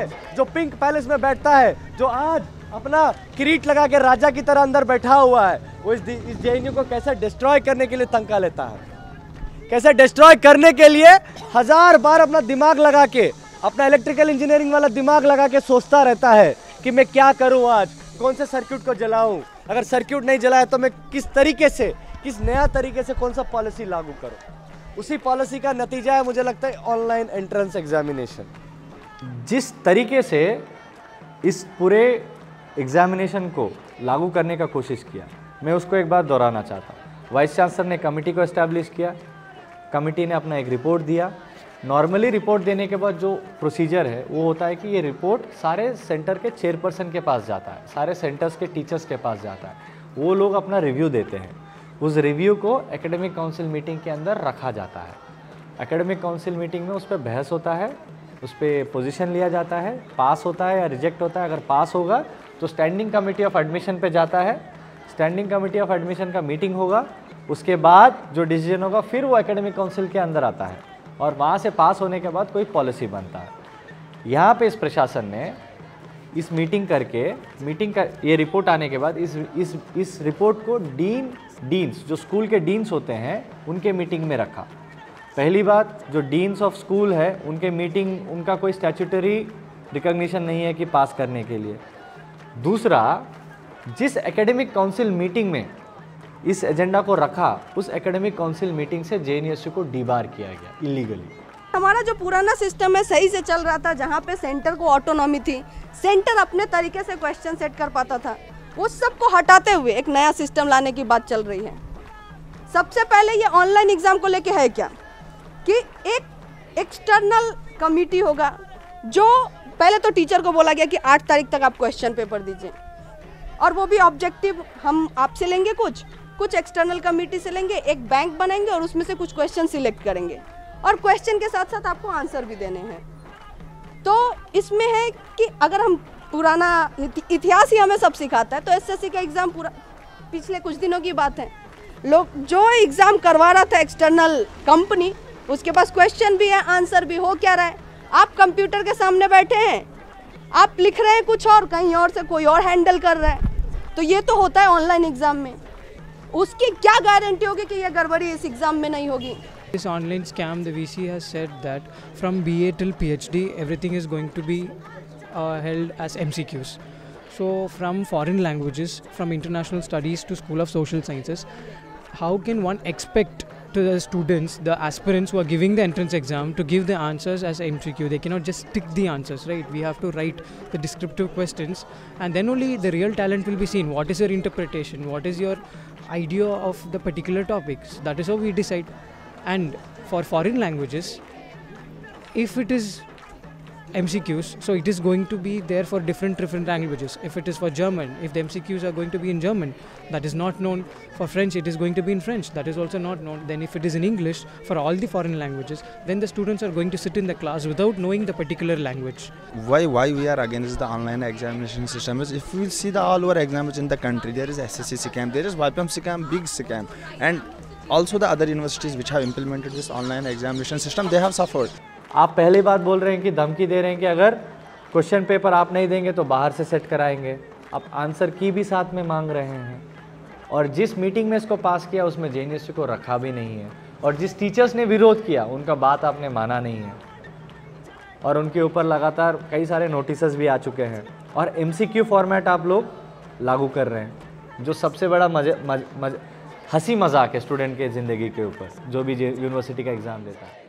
है जो pink palace में बैठता है, जो आज अपना किरीट लगा के राजा की तरह अंदर बैठा हुआ है, वो इस जेएनयू को कैसे डिस्ट्रॉय करने के लिए तंका लेता है, कैसे डिस्ट्रॉय करने के लिए 1000 बार अपना दिमाग लगा के, अपना इलेक्ट्रिकल इंजीनियरिंग वाला दिमाग लगा के सोचता रहता है कि मैं क्या करूं, आज कौन से सर्किट को जलाऊं, अगर सर्किट नहीं जलाया तो मैं किस तरीके से, किस नया तरीके से कौन सा पॉलिसी लागू करूं। उसी पॉलिसी का नतीजा है मुझे लगता है ऑनलाइन एंट्रेंस एग्जामिनेशन। जिस तरीके से इस पूरे एग्जामिनेशन को लागू करने का कोशिश किया, मैं उसको एक बार दोहराना चाहता हूँ। वाइस चांसलर ने कमेटी को एस्टैब्लिश किया, कमेटी ने अपना एक रिपोर्ट दिया। नॉर्मली रिपोर्ट देने के बाद जो प्रोसीजर है वो होता है कि ये रिपोर्ट सारे सेंटर के चेयरपर्सन के पास जाता है, सारे सेंटर्स के टीचर्स के पास जाता है, वो लोग अपना रिव्यू देते हैं। उस रिव्यू को एकेडमिक काउंसिल मीटिंग के अंदर रखा जाता है। एकेडमिक काउंसिल मीटिंग में उस पर बहस होता है, उस पर पोजीशन लिया जाता है, पास होता है या रिजेक्ट होता है। अगर पास होगा तो स्टैंडिंग कमेटी ऑफ एडमिशन पे जाता है, स्टैंडिंग कमेटी ऑफ एडमिशन का मीटिंग होगा, उसके बाद जो डिसीजन होगा फिर वो एकेडमिक काउंसिल के अंदर आता है और वहाँ से पास होने के बाद कोई पॉलिसी बनता है। यहाँ पे इस प्रशासन ने इस मीटिंग करके, मीटिंग का ये रिपोर्ट आने के बाद इस रिपोर्ट को डीन्स जो स्कूल के डीन्स होते हैं उनके मीटिंग में रखा। पहली बात, जो डीन्स ऑफ स्कूल है उनके मीटिंग, उनका कोई स्टैट्यूटरी रिकॉग्निशन नहीं है कि पास करने के लिए। दूसरा, जिस एकेडमिक काउंसिल मीटिंग में इस एजेंडा को रखा, उस एकेडमिक काउंसिल मीटिंग से जेएनयू को डीबार किया गया इलीगली। हमारा जो पुराना सिस्टम है सही से चल रहा था, जहाँ पे सेंटर को ऑटोनॉमी थी, सेंटर अपने तरीके से क्वेश्चन सेट कर पाता था, उस सब को हटाते हुए एक नया सिस्टम लाने की बात चल रही है। सबसे पहले ये ऑनलाइन एग्जाम को लेके है क्या कि एक एक्सटर्नल कमिटी होगा, जो पहले तो टीचर को बोला गया कि 8 तारीख तक आप क्वेश्चन पेपर दीजिए, और वो भी ऑब्जेक्टिव हम आपसे लेंगे, कुछ एक्सटर्नल कमेटी से लेंगे, एक बैंक बनाएंगे और उसमें से कुछ क्वेश्चन सिलेक्ट करेंगे और क्वेश्चन के साथ साथ आपको आंसर भी देने हैं। तो इसमें है कि अगर हम पुराना इतिहास ही हमें सब सिखाता है, तो एसएससी का एग्ज़ाम पूरा पिछले कुछ दिनों की बात है, लोग जो एग्ज़ाम करवा रहा था एक्सटर्नल कंपनी, उसके पास क्वेश्चन भी है, आंसर भी। हो क्या रहा है, आप कंप्यूटर के सामने बैठे हैं, आप लिख रहे हैं कुछ और, कहीं और से कोई और हैंडल कर रहा है। तो ये तो होता है ऑनलाइन एग्ज़ाम में, उसकी क्या गारंटी होगी कि ये गड़बड़ी इस एग्ज़ाम में नहीं होगी। This online scam, the VC has said that from BA till PhD, everything is going to be held as MCQs. So from foreign languages, from international studies to School of Social Sciences, how can one expect to the students, the aspirants who are giving the entrance exam, to give the answers as MCQ? They cannot just tick the answers, right? We have to write the descriptive questions, and then only the real talent will be seen. What is your interpretation? What is your idea of the particular topics? That is how we decide. And for foreign languages, if it is MCQs, so it is going to be there for different languages. If it is for German, if the MCQs are going to be in German, that is not known. For French, it is going to be in French, that is also not known. Then if it is in English, for all the foreign languages, then the students are going to sit in the class without knowing the particular language. Why we are against the online examination system is, if we will see the all over exams in the country, there is SSC scam, there is YPM scam, big scam, and also the other universities which have implemented this online examination system, they have suffered. आप पहली बात बोल रहे हैं कि धमकी दे रहे हैं कि अगर क्वेश्चन पेपर आप नहीं देंगे तो बाहर से सेट कराएंगे। आप आंसर की भी साथ में मांग रहे हैं, और जिस मीटिंग में इसको पास किया उसमें जेएनयू को रखा भी नहीं है, और जिस टीचर्स ने विरोध किया उनका बात आपने माना नहीं है, और उनके ऊपर लगातार कई सारे नोटिसेस भी आ चुके हैं, और MCQ फॉर्मेट आप लोग लागू कर रहे हैं, जो सबसे बड़ा हंसी मजाक है स्टूडेंट के ज़िंदगी के ऊपर, जो भी यूनिवर्सिटी का एग्ज़ाम देता है।